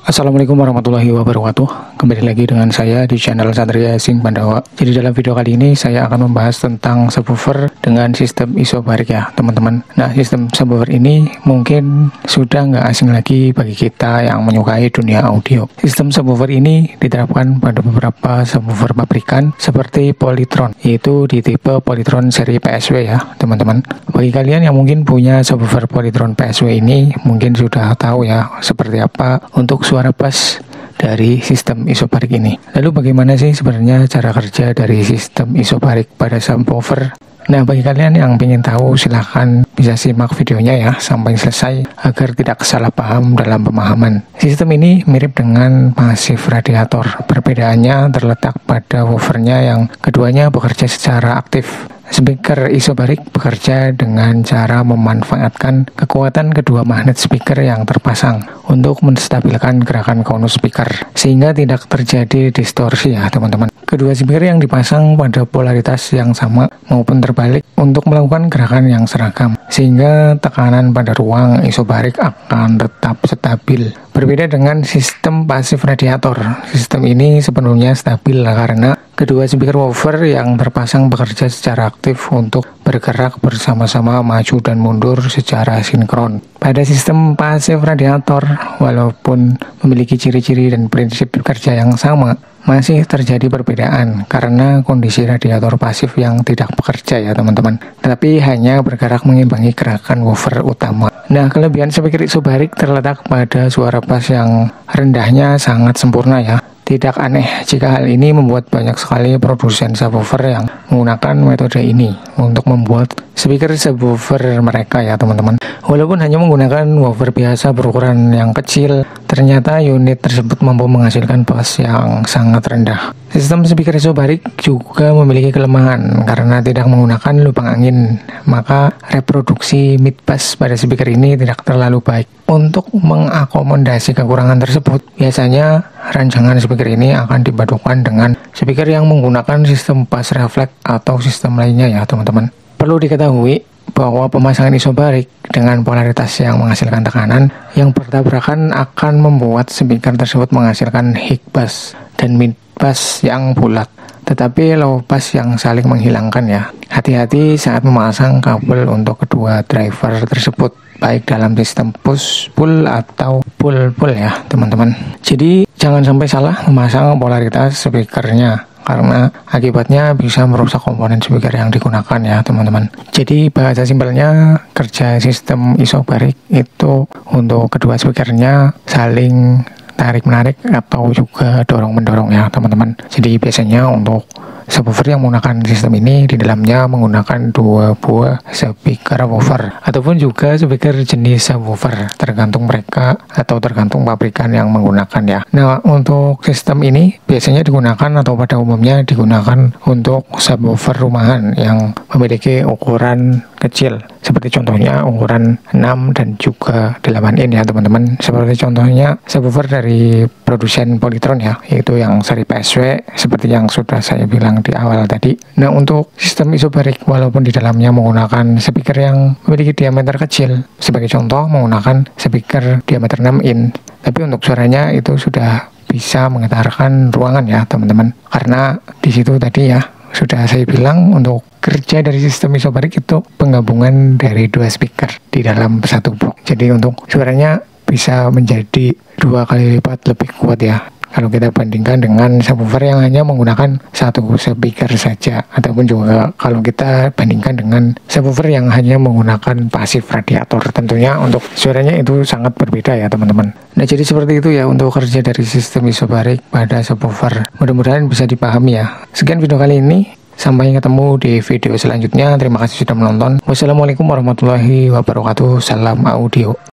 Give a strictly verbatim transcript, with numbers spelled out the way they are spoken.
Assalamualaikum warahmatullahi wabarakatuh. Kembali lagi dengan saya di channel Satria Sing Pandawa. Jadi dalam video kali ini saya akan membahas tentang subwoofer dengan sistem isobarik ya teman-teman. Nah, sistem subwoofer ini mungkin sudah nggak asing lagi bagi kita yang menyukai dunia audio. Sistem subwoofer ini diterapkan pada beberapa subwoofer pabrikan seperti Polytron, yaitu di tipe Polytron seri P S W ya teman-teman. Bagi kalian yang mungkin punya subwoofer Polytron P S W ini mungkin sudah tahu ya seperti apa untuk suara bass dari sistem isobarik ini. Lalu bagaimana sih sebenarnya cara kerja dari sistem isobarik pada subwoofer? Nah, bagi kalian yang ingin tahu silahkan bisa simak videonya ya sampai selesai agar tidak salah paham dalam pemahaman. Sistem ini mirip dengan pasif radiator. Perbedaannya terletak pada woofernya yang keduanya bekerja secara aktif. Speaker isobarik bekerja dengan cara memanfaatkan kekuatan kedua magnet speaker yang terpasang untuk menstabilkan gerakan konus speaker sehingga tidak terjadi distorsi ya teman-teman. Kedua speaker yang dipasang pada polaritas yang sama maupun terbalik untuk melakukan gerakan yang seragam sehingga tekanan pada ruang isobarik akan tetap stabil. Berbeda dengan sistem pasif radiator, sistem ini sepenuhnya stabil karena kedua speaker woofer yang terpasang bekerja secara aktif untuk bergerak bersama-sama maju dan mundur secara sinkron. Pada sistem pasif radiator, walaupun memiliki ciri-ciri dan prinsip kerja yang sama, masih terjadi perbedaan karena kondisi radiator pasif yang tidak bekerja ya teman-teman, tetapi hanya bergerak mengimbangi gerakan woofer utama. Nah, kelebihan speaker isobarik terletak pada suara bass yang rendahnya sangat sempurna ya. Tidak aneh jika hal ini membuat banyak sekali produsen subwoofer yang menggunakan metode ini untuk membuat speaker subwoofer mereka ya teman-teman. Walaupun hanya menggunakan woofer biasa berukuran yang kecil, ternyata unit tersebut mampu menghasilkan bass yang sangat rendah. Sistem speaker isobarik juga memiliki kelemahan karena tidak menggunakan lubang angin, maka reproduksi mid bass pada speaker ini tidak terlalu baik. Untuk mengakomodasi kekurangan tersebut, biasanya rancangan speaker ini akan dipadukan dengan speaker yang menggunakan sistem bass reflect atau sistem lainnya ya teman-teman. Perlu diketahui bahwa pemasangan isobarik dengan polaritas yang menghasilkan tekanan yang bertabrakan akan membuat speaker tersebut menghasilkan high bass dan mid bass yang bulat, tetapi low bass yang saling menghilangkan ya. Hati-hati saat memasang kabel untuk kedua driver tersebut, baik dalam sistem push pull atau pull pull ya teman-teman. Jadi jangan sampai salah memasang polaritas speakernya karena akibatnya bisa merusak komponen speaker yang digunakan ya teman-teman. Jadi bahasa simpelnya, kerja sistem isobarik itu untuk kedua speakernya saling tarik-menarik atau juga dorong-mendorong ya teman-teman. Jadi biasanya untuk subwoofer yang menggunakan sistem ini di dalamnya menggunakan dua buah speaker woofer ataupun juga speaker jenis subwoofer, tergantung mereka atau tergantung pabrikan yang menggunakan ya. Nah, untuk sistem ini biasanya digunakan atau pada umumnya digunakan untuk subwoofer rumahan yang memiliki ukuran kecil, seperti contohnya ukuran enam dan juga delapan in ya teman-teman. Seperti contohnya subwoofer dari produsen Polytron ya, yaitu yang seri P S W seperti yang sudah saya bilang di awal tadi. Nah, untuk sistem isobarik walaupun di dalamnya menggunakan speaker yang memiliki diameter kecil, sebagai contoh menggunakan speaker diameter enam in, tapi untuk suaranya itu sudah bisa menggetarkan ruangan ya teman-teman. Karena di situ tadi ya sudah saya bilang untuk kerja dari sistem isobarik itu penggabungan dari dua speaker di dalam satu box. Jadi untuk suaranya bisa menjadi dua kali lipat lebih kuat ya kalau kita bandingkan dengan subwoofer yang hanya menggunakan satu speaker saja, ataupun juga kalau kita bandingkan dengan subwoofer yang hanya menggunakan pasif radiator. Tentunya untuk suaranya itu sangat berbeda ya teman-teman. Nah, jadi seperti itu ya untuk kerja dari sistem isobarik pada subwoofer. Mudah-mudahan bisa dipahami ya. Sekian video kali ini, sampai ketemu di video selanjutnya. Terima kasih sudah menonton. Wassalamualaikum warahmatullahi wabarakatuh. Salam audio.